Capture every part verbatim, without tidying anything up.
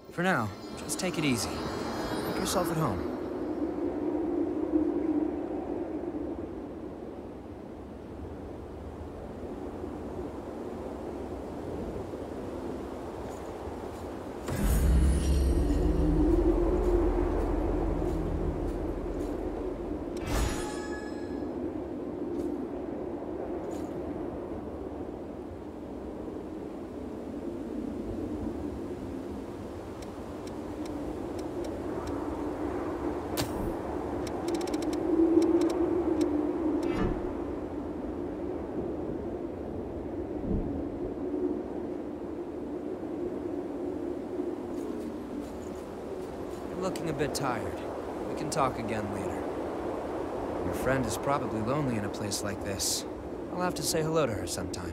For now, just take it easy. Make yourself at home. Looking a bit tired. We can talk again later. Your friend is probably lonely in a place like this. I'll have to say hello to her sometime.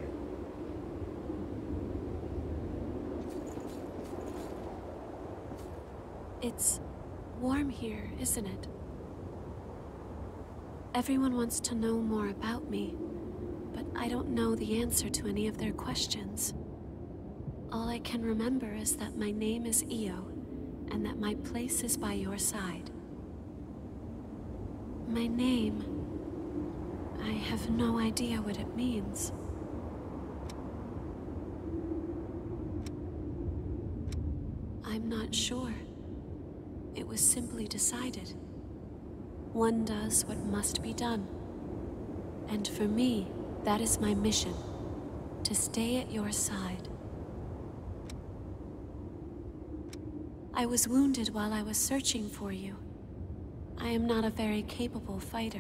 It's warm here, isn't it? Everyone wants to know more about me, but I don't know the answer to any of their questions. All I can remember is that my name is Io, and that my place is by your side. My name... I have no idea what it means. I'm not sure. It was simply decided. One does what must be done. And for me, that is my mission. To stay at your side. I was wounded while I was searching for you. I am not a very capable fighter.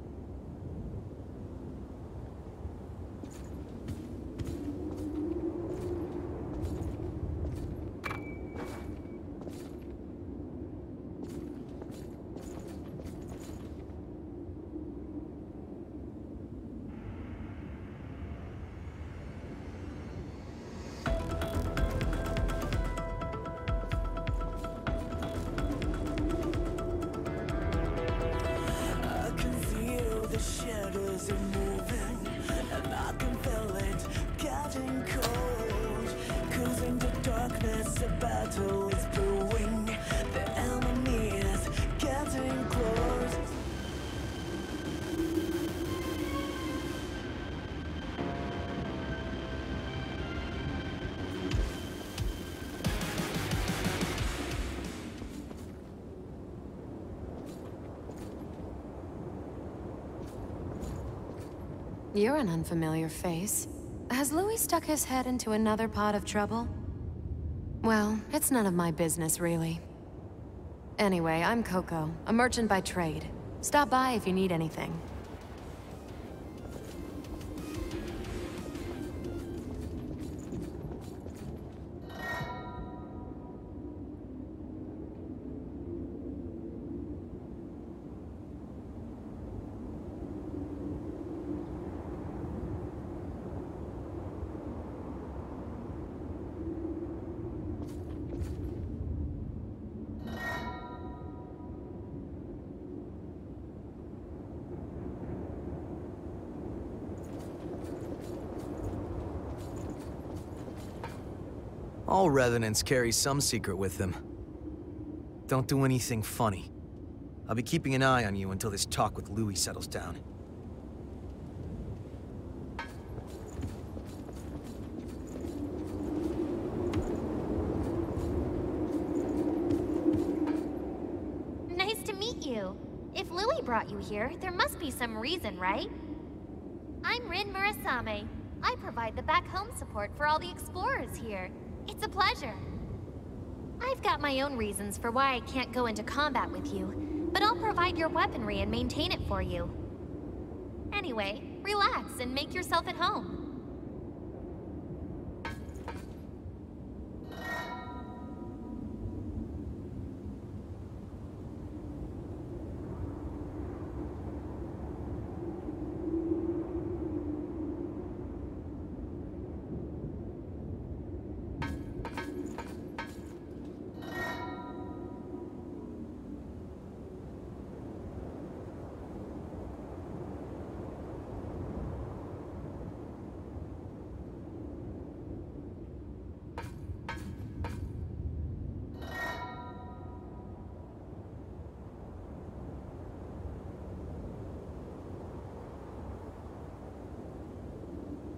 You're an unfamiliar face. Has Louis stuck his head into another pot of trouble? Well, it's none of my business, really. Anyway, I'm Coco, a merchant by trade. Stop by if you need anything. All Revenants carry some secret with them. Don't do anything funny. I'll be keeping an eye on you until this talk with Louis settles down. Nice to meet you. If Louis brought you here, there must be some reason, right? I'm Rin Murasame. I provide the back home support for all the explorers here. It's a pleasure. I've got my own reasons for why I can't go into combat with you, but I'll provide your weaponry and maintain it for you. Anyway, relax and make yourself at home.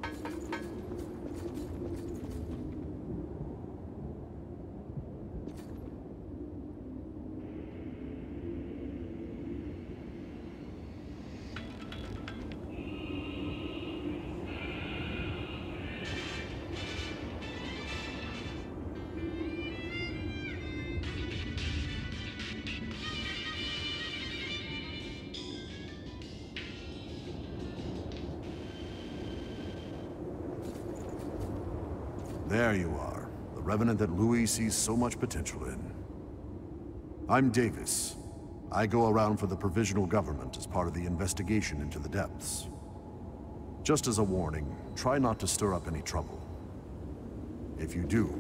There you are, the Revenant that Louis sees so much potential in. I'm Davis. I go around for the Provisional Government as part of the investigation into the depths. Just as a warning, try not to stir up any trouble. If you do...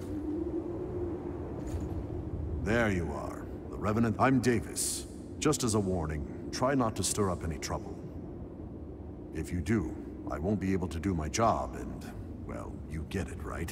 There you are, the Revenant. I'm Davis. Just as a warning, try not to stir up any trouble. If you do, I won't be able to do my job and, well, you get it, right?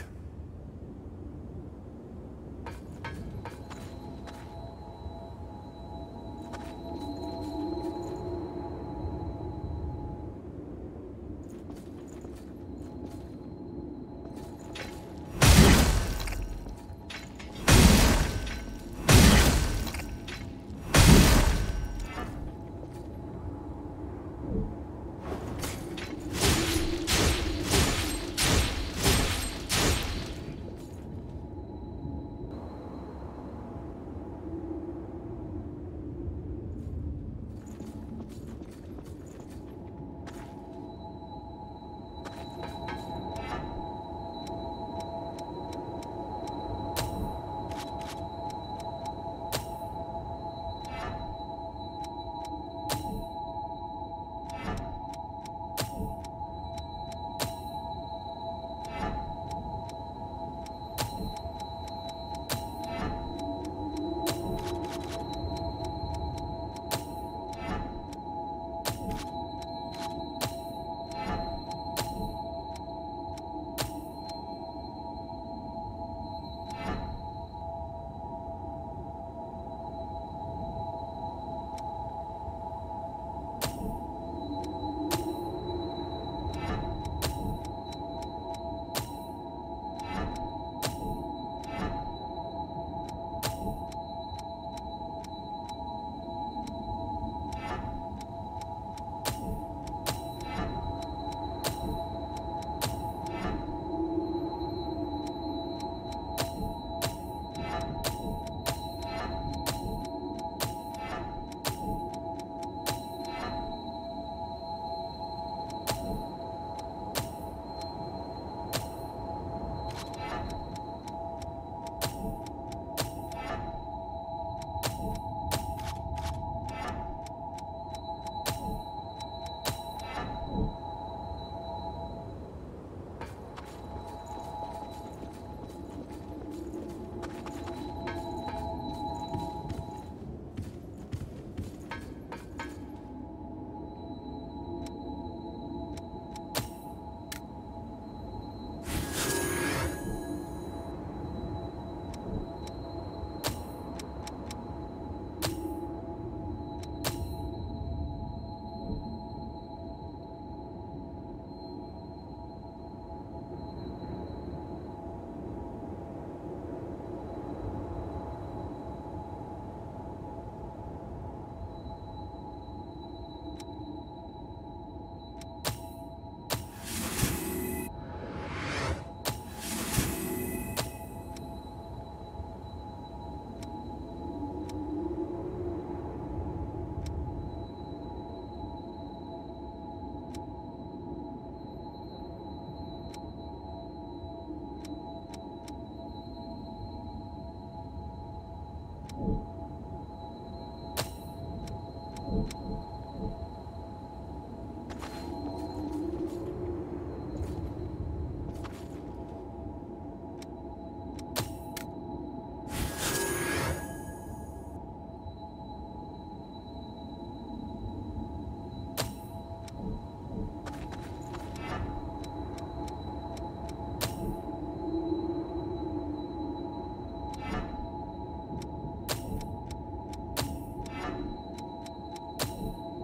You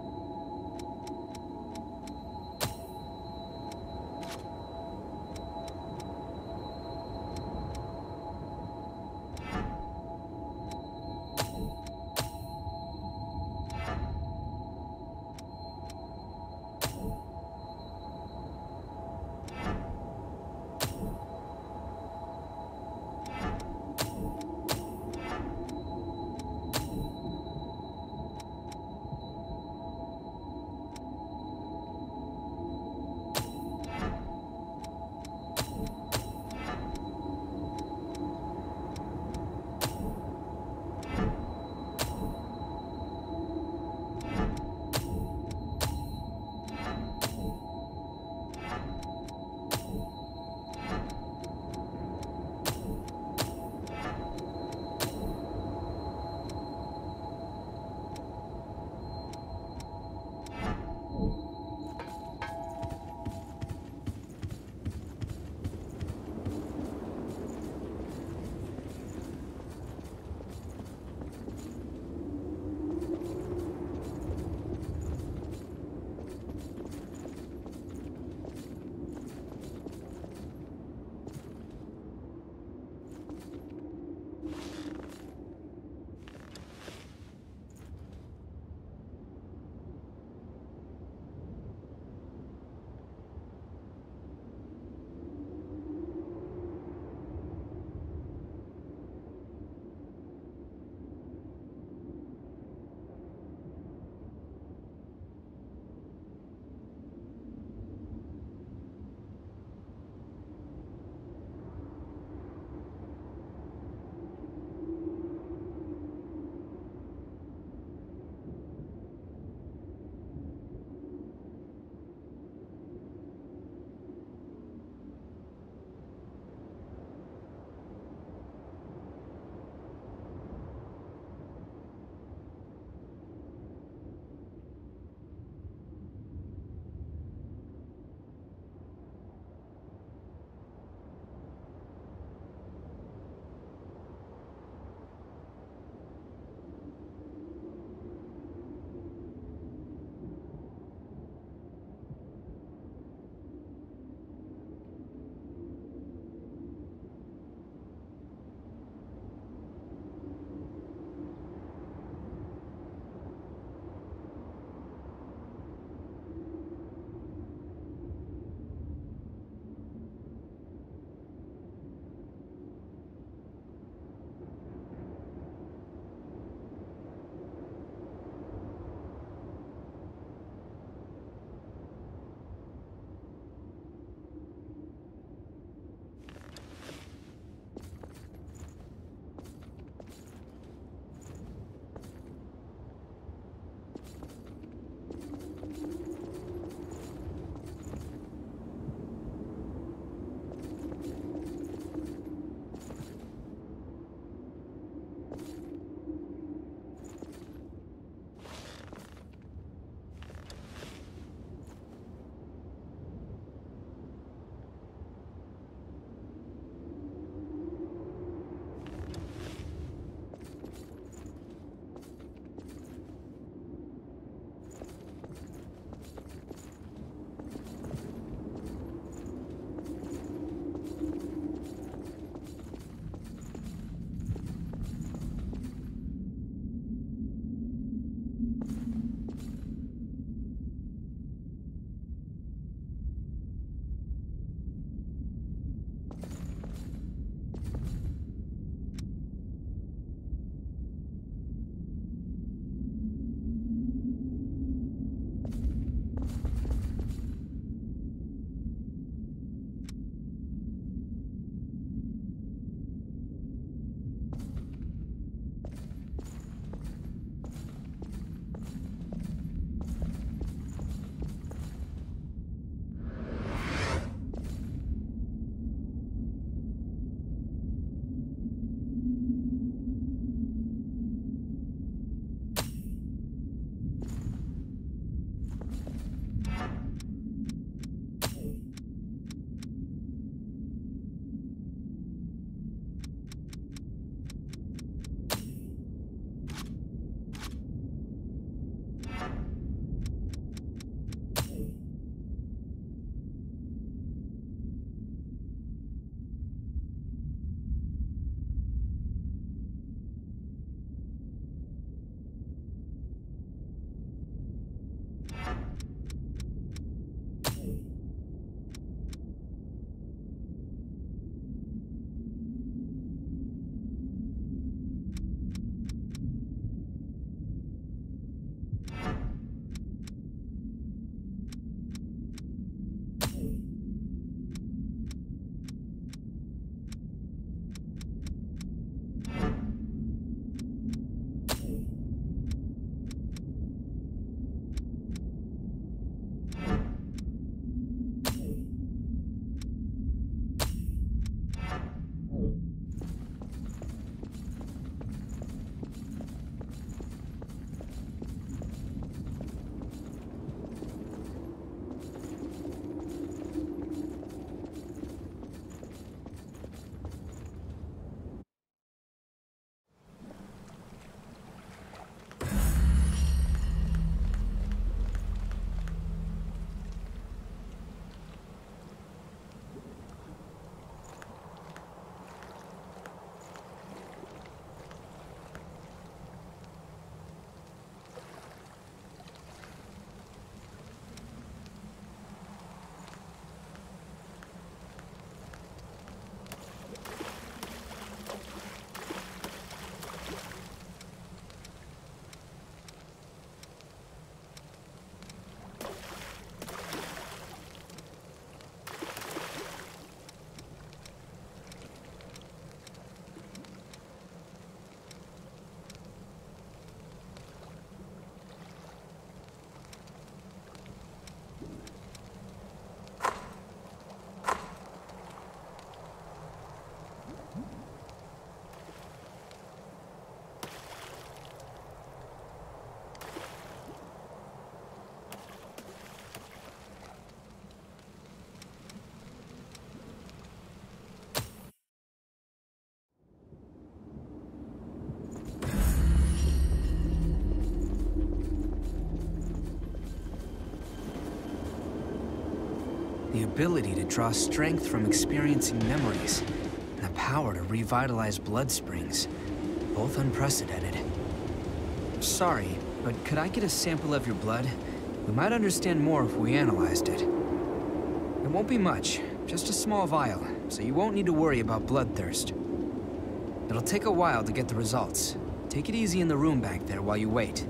The ability to draw strength from experiencing memories, and the power to revitalize blood springs. Both unprecedented. Sorry, but could I get a sample of your blood? We might understand more if we analyzed it. It won't be much, just a small vial, so you won't need to worry about bloodthirst. It'll take a while to get the results. Take it easy in the room back there while you wait.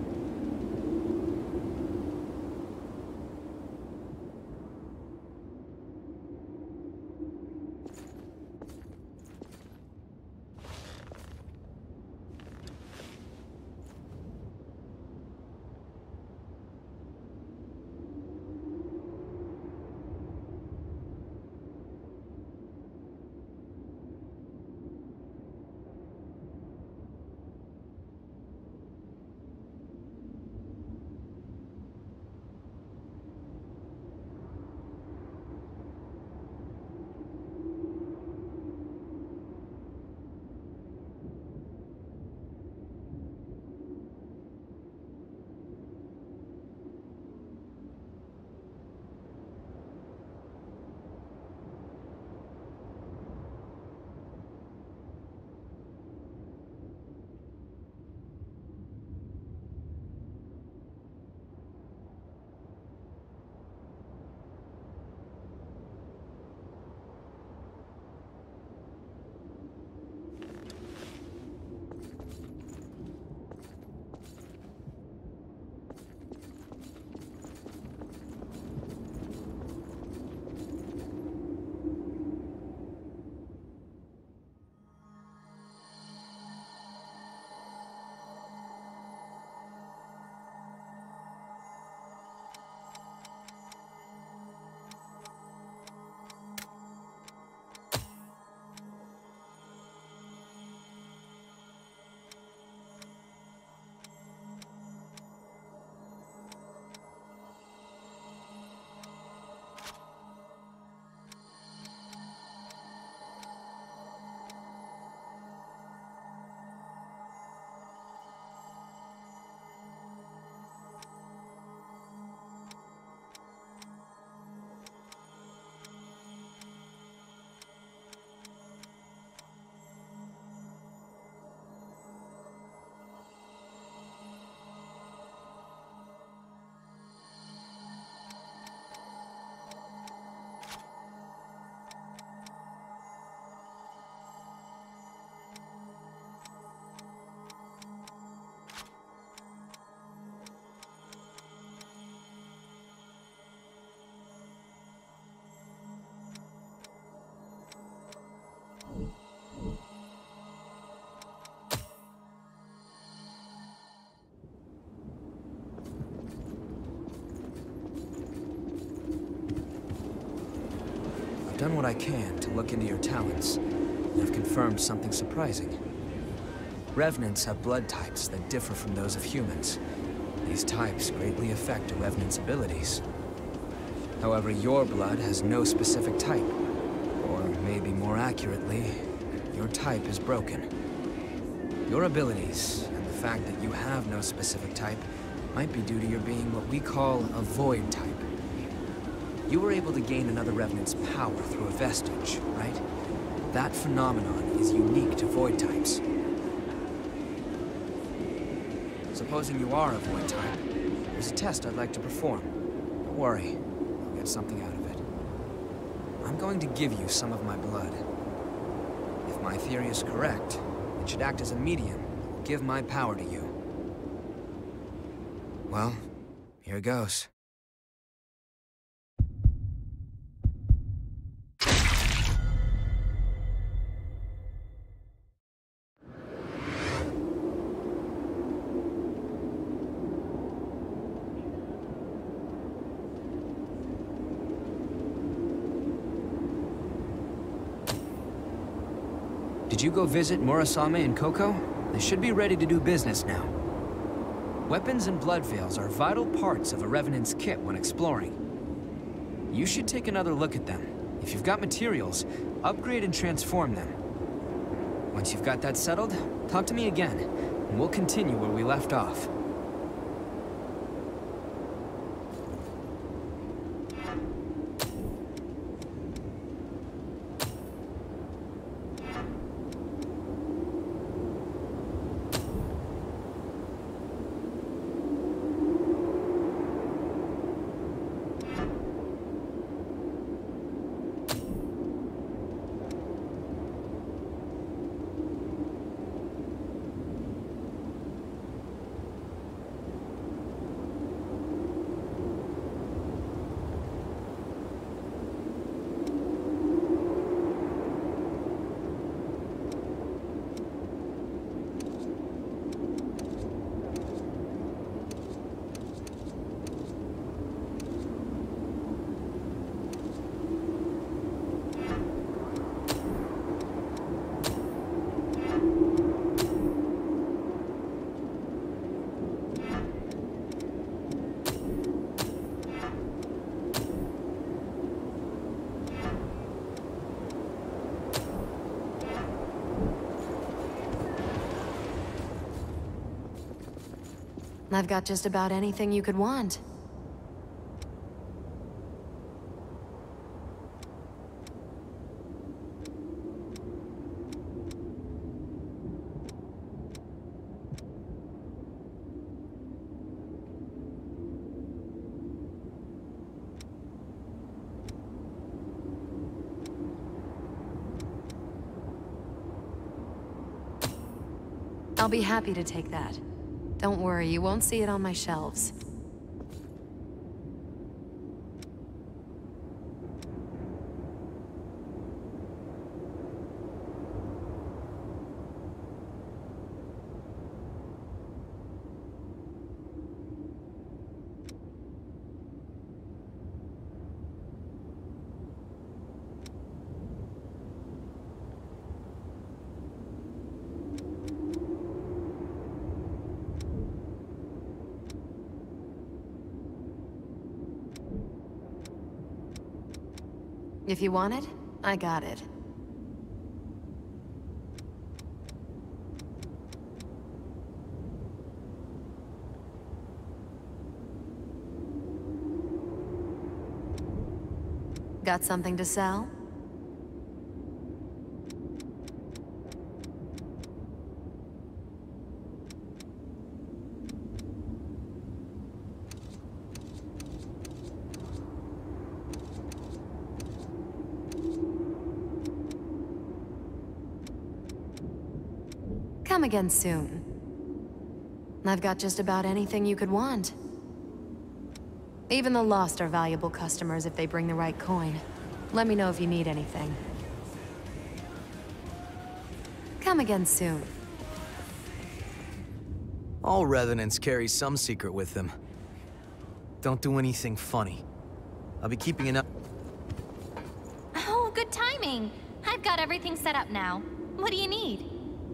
I've done what I can to look into your talents, and I've confirmed something surprising. Revenants have blood types that differ from those of humans. These types greatly affect a Revenant's abilities. However, your blood has no specific type. Or maybe more accurately, your type is broken. Your abilities, and the fact that you have no specific type, might be due to your being what we call a void type. You were able to gain another Revenant's power through a vestige, right? That phenomenon is unique to void types. Supposing you are a void type, there's a test I'd like to perform. Don't worry, I'll get something out of it. I'm going to give you some of my blood. If my theory is correct, it should act as a medium that will give my power to you. Well, here goes. Did you go visit Murasame and Coco? They should be ready to do business now. Weapons and blood veils are vital parts of a Revenant's kit when exploring. You should take another look at them. If you've got materials, upgrade and transform them. Once you've got that settled, talk to me again, and we'll continue where we left off. I've got just about anything you could want. I'll be happy to take that. Don't worry, you won't see it on my shelves. If you want it, I got it. Got something to sell? Come again soon. I've got just about anything you could want. Even the lost are valuable customers if they bring the right coin. Let me know if you need anything. Come again soon. All Revenants carry some secret with them. Don't do anything funny. I'll be keeping an eye... Oh, good timing. I've got everything set up now. What do you need?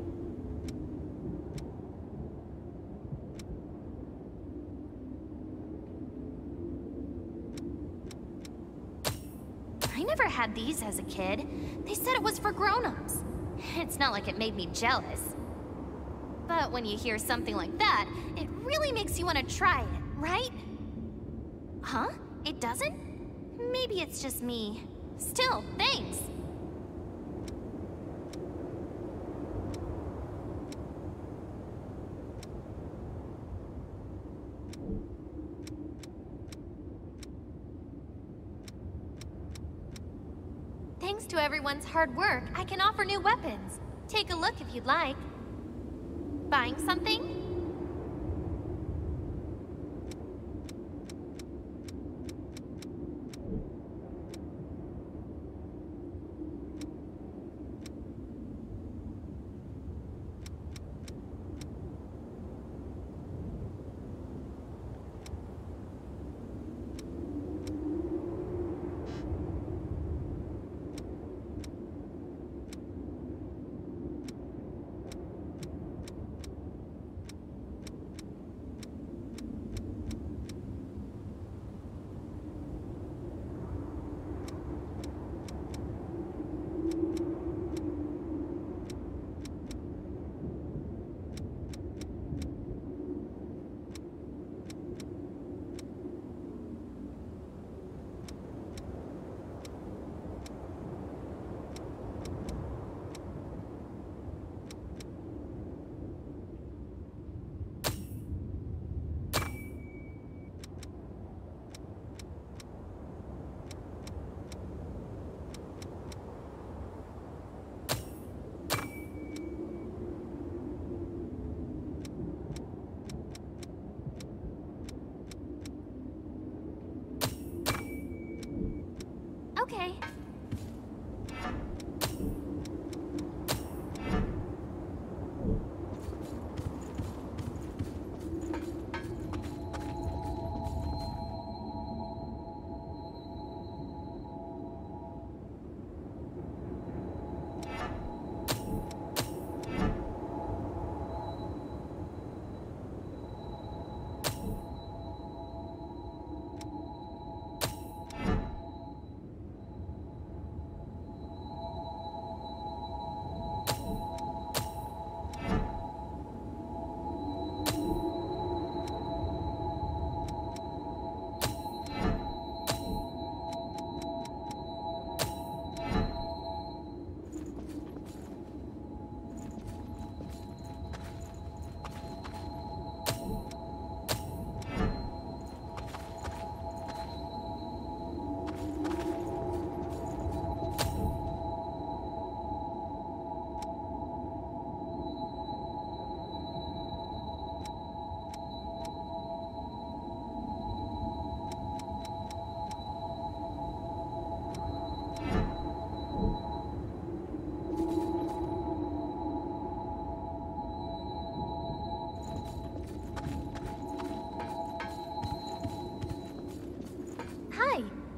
I never had these as a kid. They said it was for grown-ups. It's not like it made me jealous. But when you hear something like that, it really makes you want to try it, right? Huh? It doesn't? Maybe it's just me. Still, thanks. Thanks to everyone's hard work, I can offer new weapons. Take a look if you'd like. Buying something? Okay.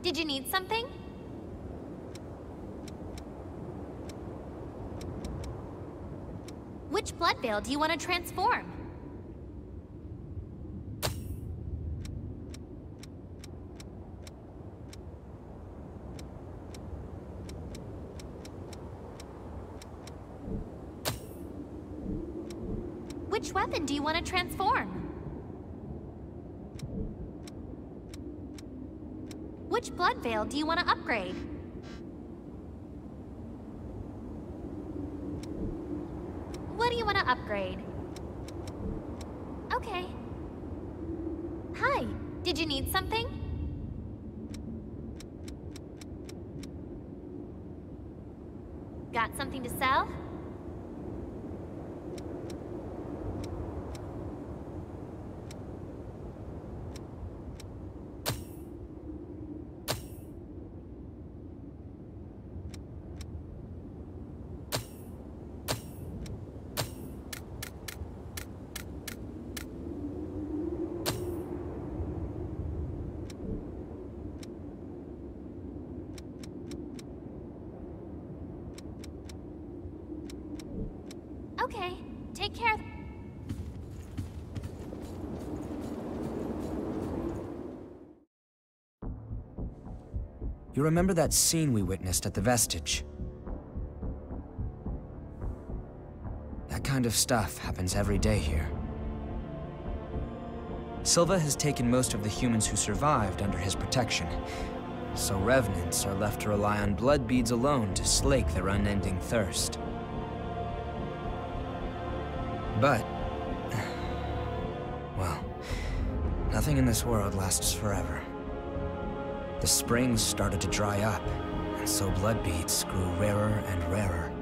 Did you need something? Which blood veil do you want to transform? Which weapon do you want to transform? Which blood veil do you want to upgrade? What do you want to upgrade? Okay. Hi, did you need something? Got something to sell? Okay, take care. You remember that scene we witnessed at the Vestige? That kind of stuff happens every day here. Silva has taken most of the humans who survived under his protection, so Revenants are left to rely on blood beads alone to slake their unending thirst. But, well, nothing in this world lasts forever. The springs started to dry up, and so blood beads grew rarer and rarer.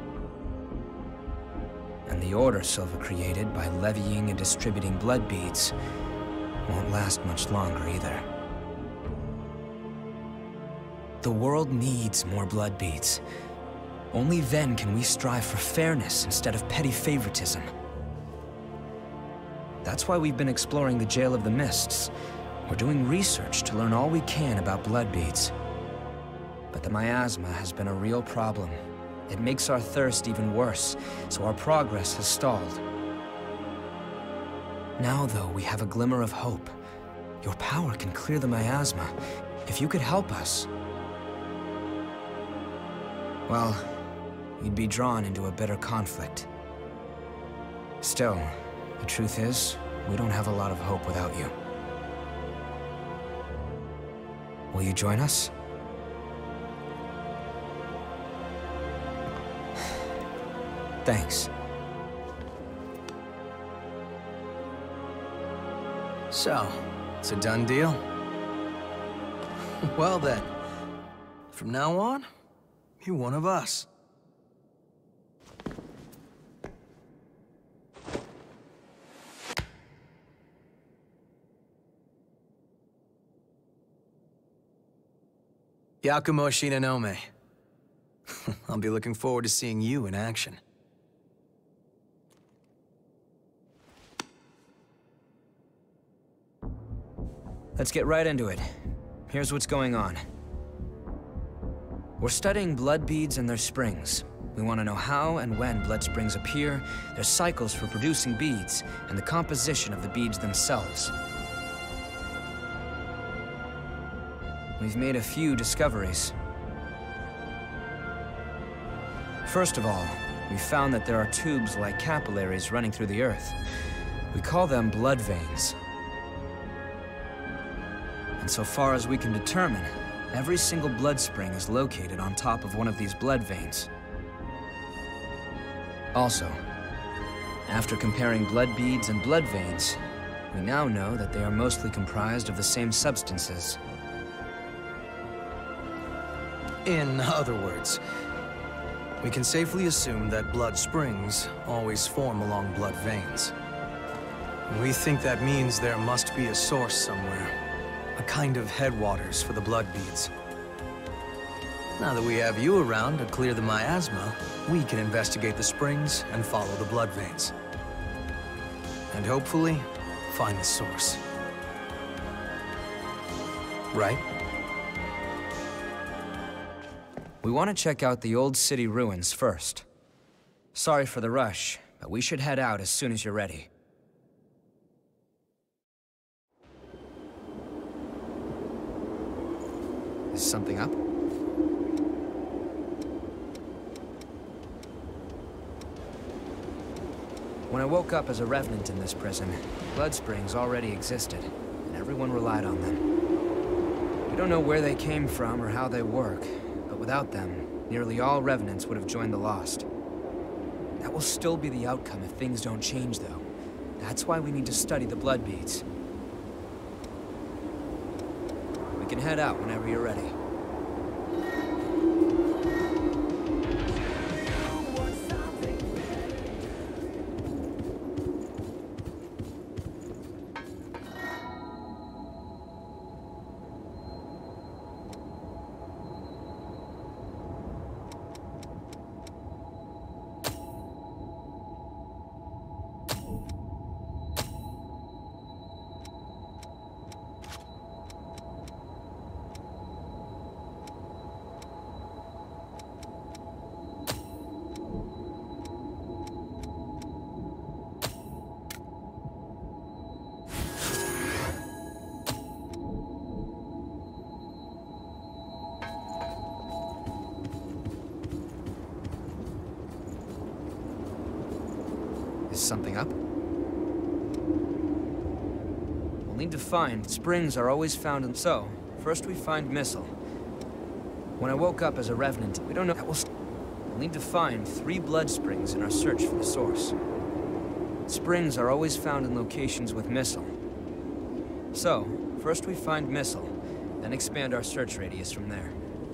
And the order Silva created by levying and distributing blood beads won't last much longer either. The world needs more blood beads. Only then can we strive for fairness instead of petty favoritism. That's why we've been exploring the Jail of the Mists. We're doing research to learn all we can about blood beads. But the miasma has been a real problem. It makes our thirst even worse, so our progress has stalled. Now, though, we have a glimmer of hope. Your power can clear the miasma. If you could help us... well, you'd be drawn into a bitter conflict. Still, the truth is, we don't have a lot of hope without you. Will you join us? Thanks. So, it's a done deal? Well then, from now on, you're one of us. Yakumo Shinonome. I'll be looking forward to seeing you in action. Let's get right into it. Here's what's going on. We're studying blood beads and their springs. We want to know how and when blood springs appear, their cycles for producing beads, and the composition of the beads themselves. We've made a few discoveries. First of all, we found that there are tubes like capillaries running through the earth. We call them blood veins. And so far as we can determine, every single blood spring is located on top of one of these blood veins. Also, after comparing blood beads and blood veins, we now know that they are mostly comprised of the same substances. In other words, we can safely assume that blood springs always form along blood veins. We think that means there must be a source somewhere, a kind of headwaters for the blood beads. Now that we have you around to clear the miasma, we can investigate the springs and follow the blood veins. And hopefully, find the source. Right? We want to check out the old city ruins first. Sorry for the rush, but we should head out as soon as you're ready. Is something up? When I woke up as a Revenant in this prison, blood springs already existed, and everyone relied on them. We don't know where they came from or how they work, but without them, nearly all Revenants would have joined the Lost. That will still be the outcome if things don't change, though. That's why we need to study the blood beads. We can head out whenever you're ready. Something up? We'll need to find... Springs are always found in... So, first we find Missile. When I woke up as a Revenant, we don't know... That will... We'll need to find three blood springs in our search for the source. Springs are always found in locations with Missile. So, first we find Missile, then expand our search radius from there.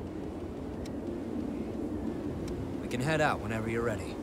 We can head out whenever you're ready.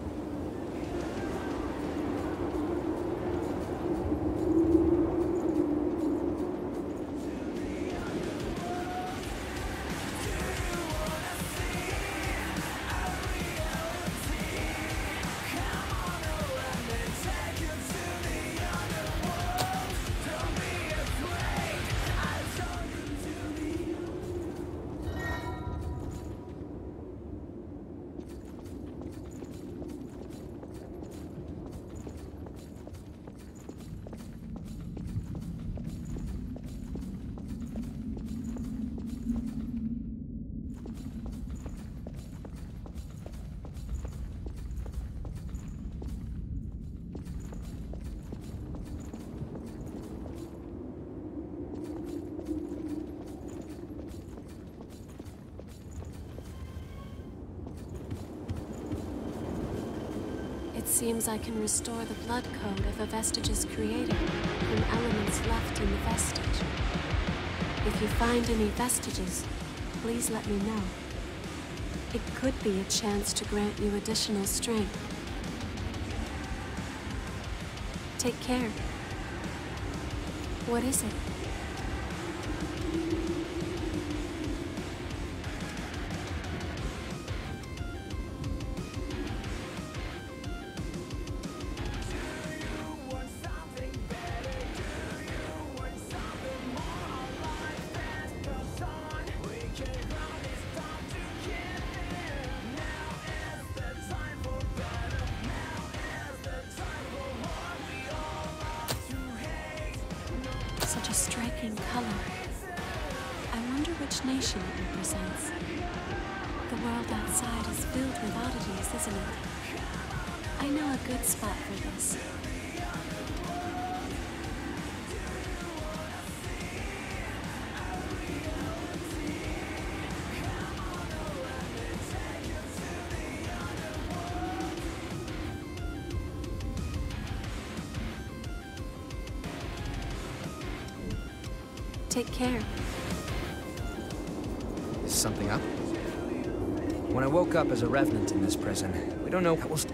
It seems I can restore the blood code if a vestige is created from elements left in the vestige. If you find any vestiges, please let me know. It could be a chance to grant you additional strength. Take care. What is it? Such a striking color. I wonder which nation it represents. The world outside is filled with oddities, isn't it? I know a good spot for this. Take care. Is something up? When I woke up as a Revenant in this prison, we don't know... That will...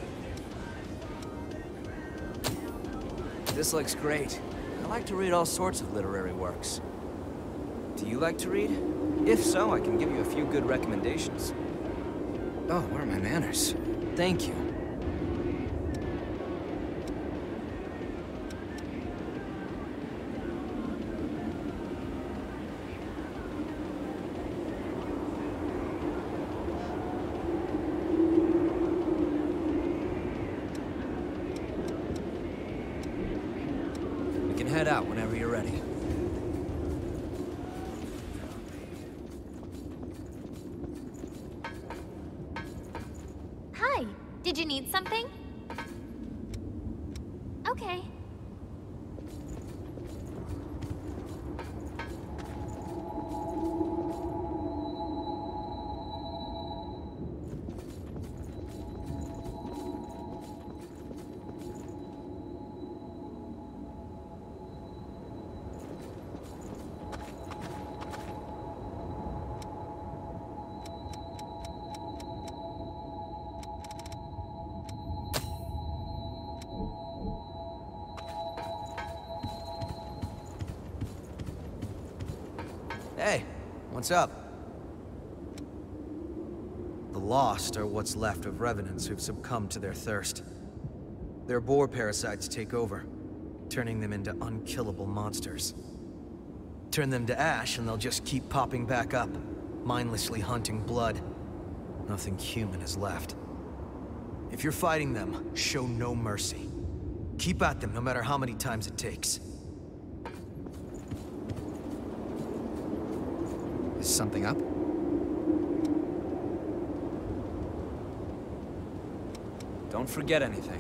This looks great. I like to read all sorts of literary works. Do you like to read? If so, I can give you a few good recommendations. Oh, where are my manners? Thank you. head out whenever you're ready. Hi, did you need something? Okay. Hey, what's up? The Lost are what's left of Revenants who've succumbed to their thirst. Their boar parasites take over, turning them into unkillable monsters. Turn them to ash and they'll just keep popping back up, mindlessly hunting blood. Nothing human is left. If you're fighting them, show no mercy. Keep at them no matter how many times it takes. Is something up? Don't forget anything.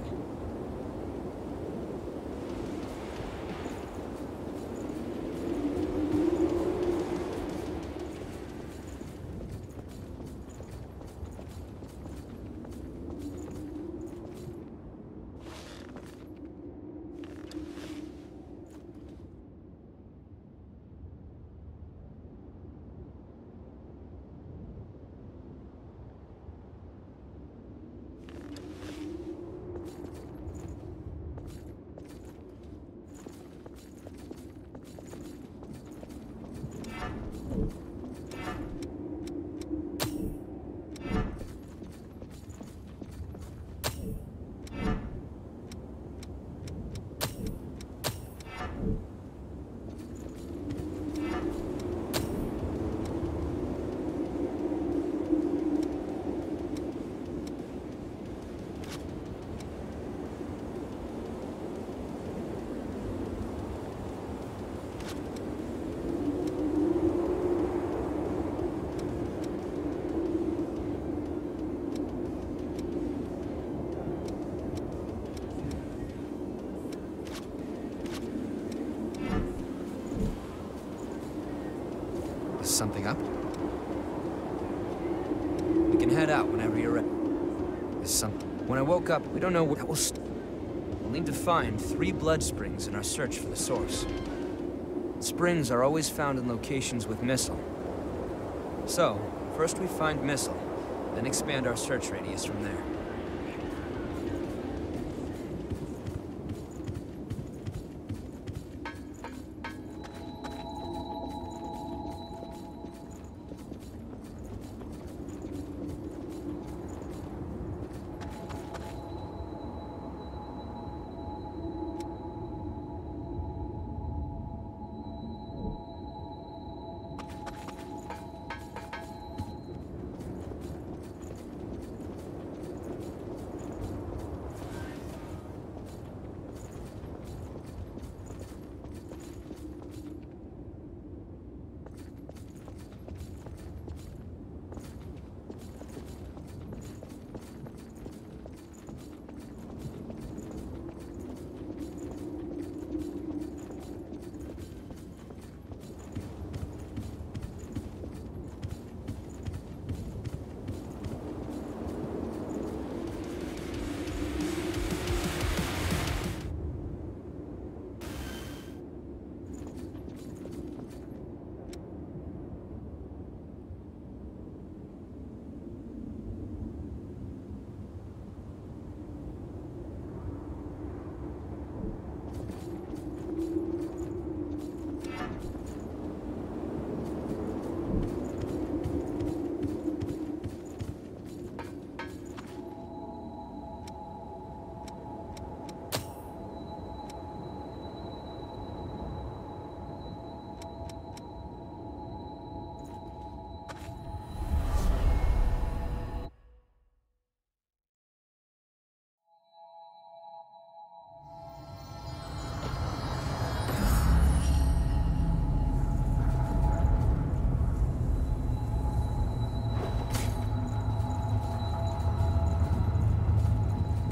Something up? We can head out whenever you're ready. There's something. When I woke up, we don't know what that will st We'll need to find three blood springs in our search for the source. Springs are always found in locations with missile. So, first we find missile, then expand our search radius from there.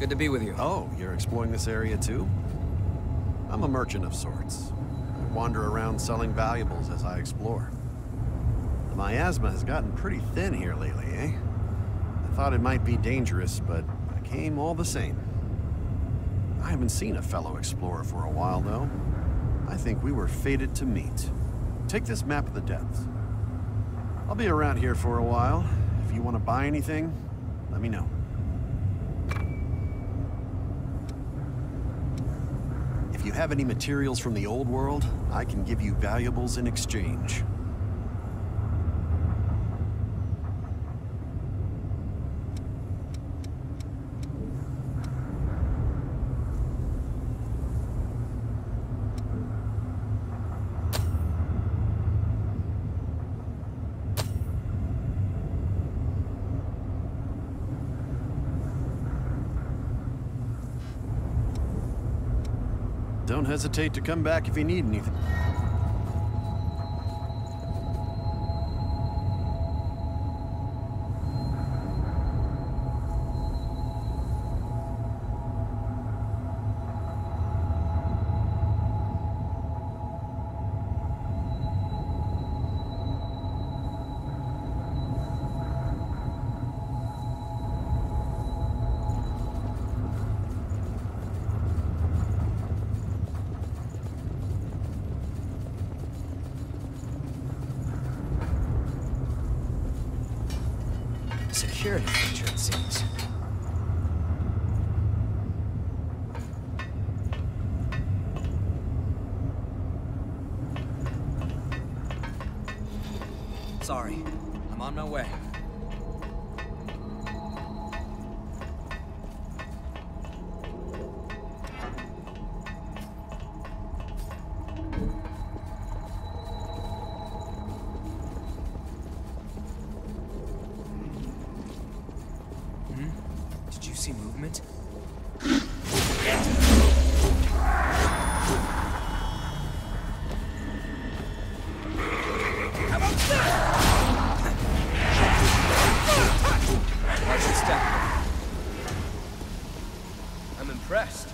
Good to be with you. Oh, you're exploring this area too? I'm a merchant of sorts. I wander around selling valuables as I explore. The miasma has gotten pretty thin here lately, eh? I thought it might be dangerous, but I came all the same. I haven't seen a fellow explorer for a while, though. I think we were fated to meet. Take this map of the depths. I'll be around here for a while. If you want to buy anything, let me know. If you have any materials from the old world, I can give you valuables in exchange. Don't hesitate to come back if you need anything. Security feature, it seems. Sorry, I'm on my way. Did you see movement? Watch your step. I'm impressed.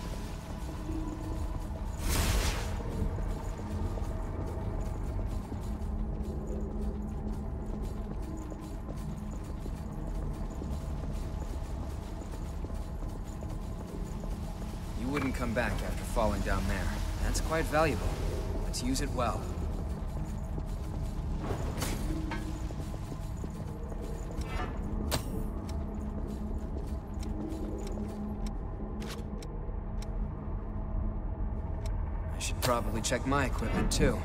You wouldn't come back after falling down there. That's quite valuable. Let's use it well. I should probably check my equipment too.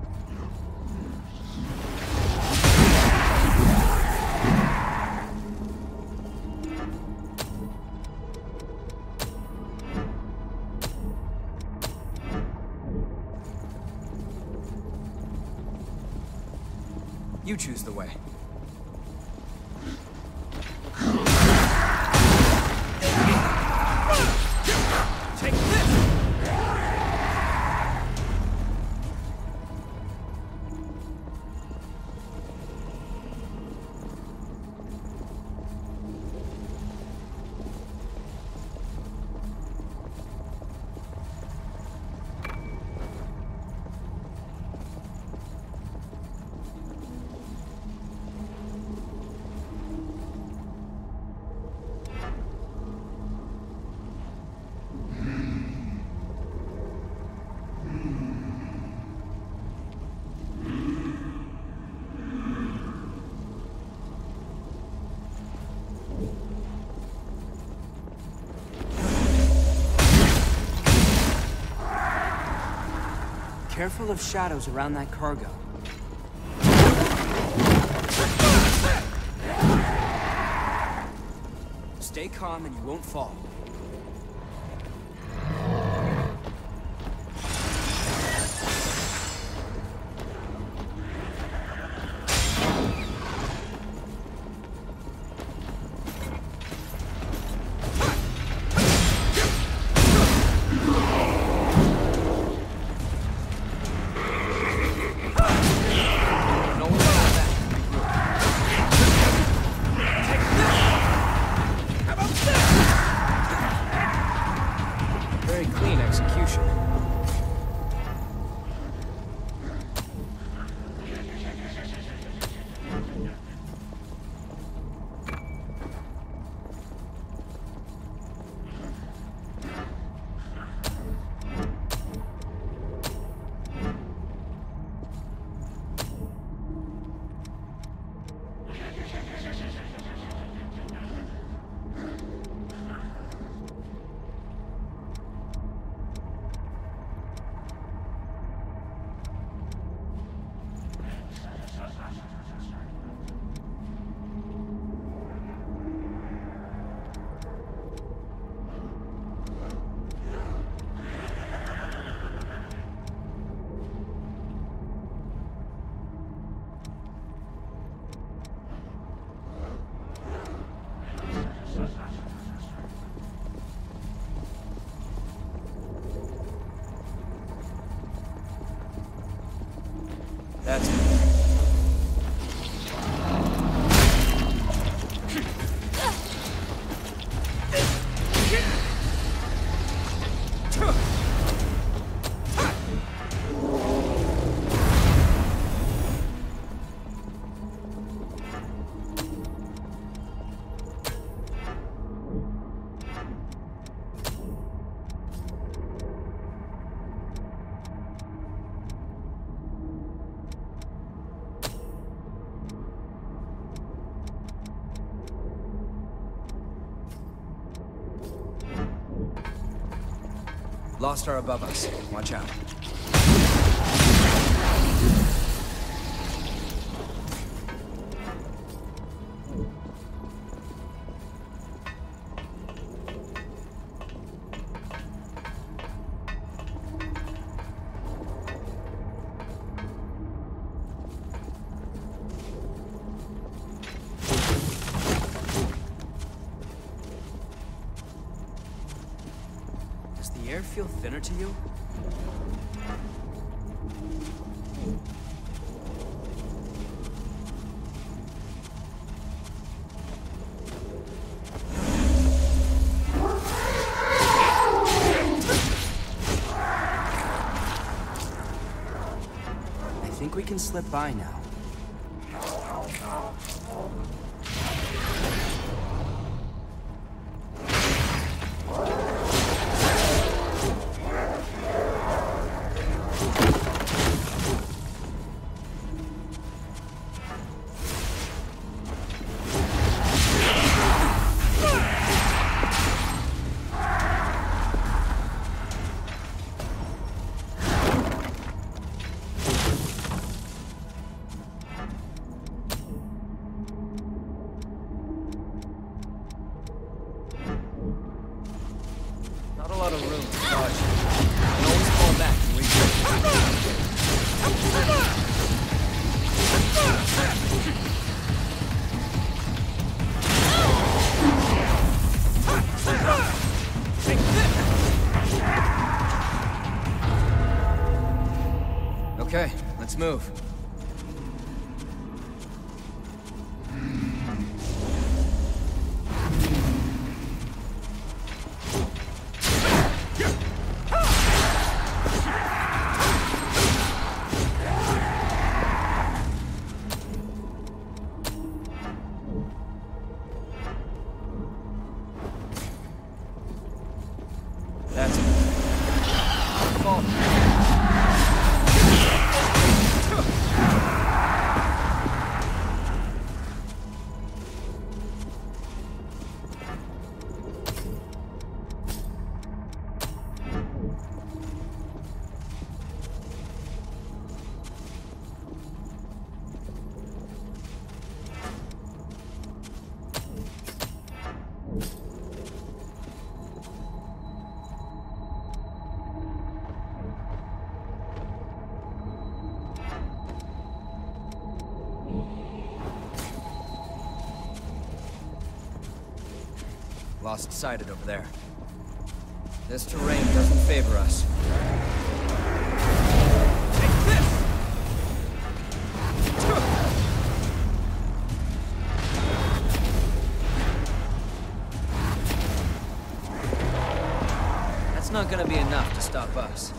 You choose the way. Take this! Careful of shadows around that cargo. Stay calm and you won't fall. Lost are above us. Watch out. Does the air feel thinner to you? I think we can slip by now. Not a lot of room to dodge. You can always fall back and reach. Okay, let's move. That's it. Fall. Lost sighted over there. This terrain doesn't favor us. Take this! That's not gonna be enough to stop us.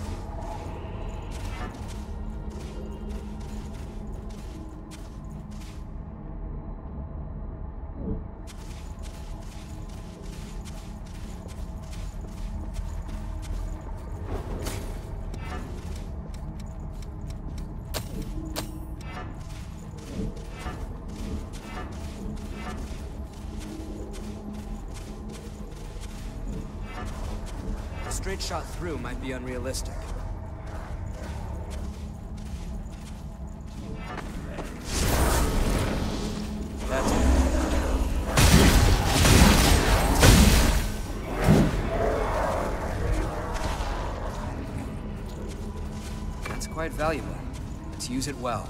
A straight shot through might be unrealistic. That's it. That's quite valuable. Let's use it well.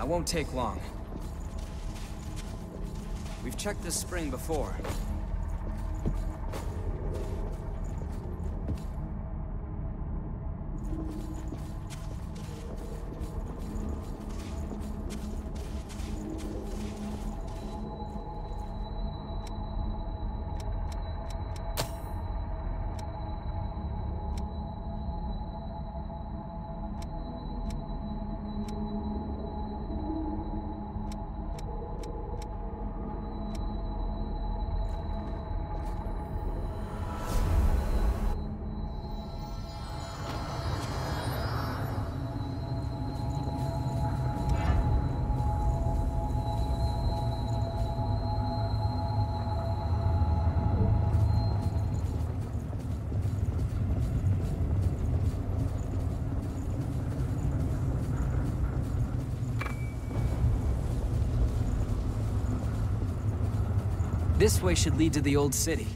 won't take long. We've checked this spring before. This way should lead to the old city.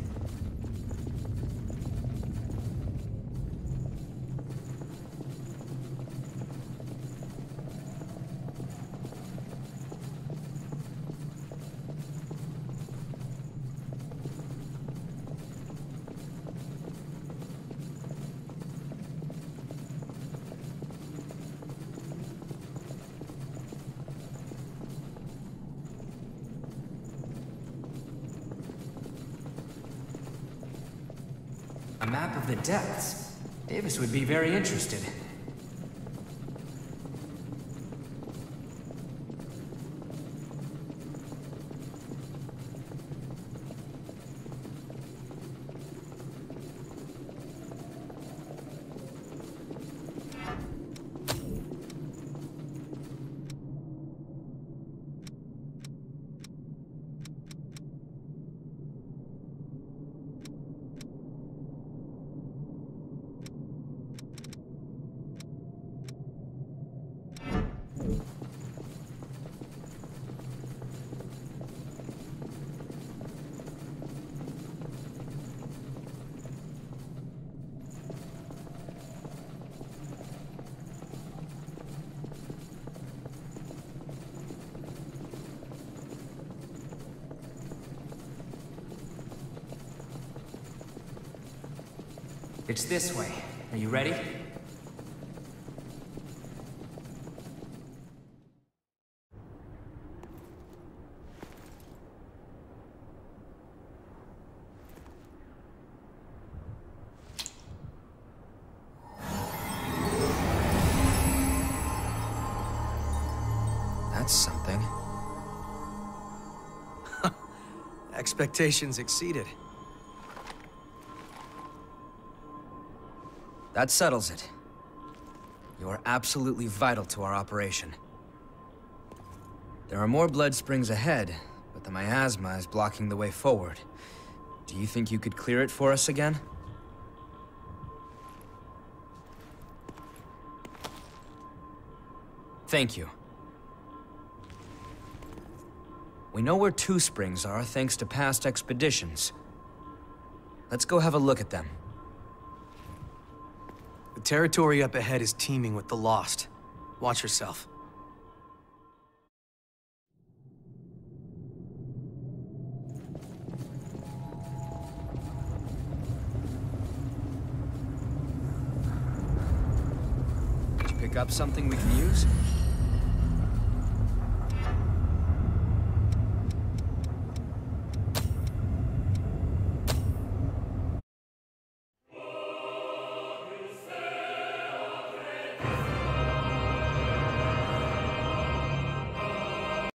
A map of the depths. Davis would be very interested. It's this way. Are you ready? That's something. Expectations exceeded. That settles it. You are absolutely vital to our operation. There are more blood springs ahead, but the miasma is blocking the way forward. Do you think you could clear it for us again? Thank you. We know where two springs are thanks to past expeditions. Let's go have a look at them. The territory up ahead is teeming with the lost. Watch yourself. Did you pick up something we can use?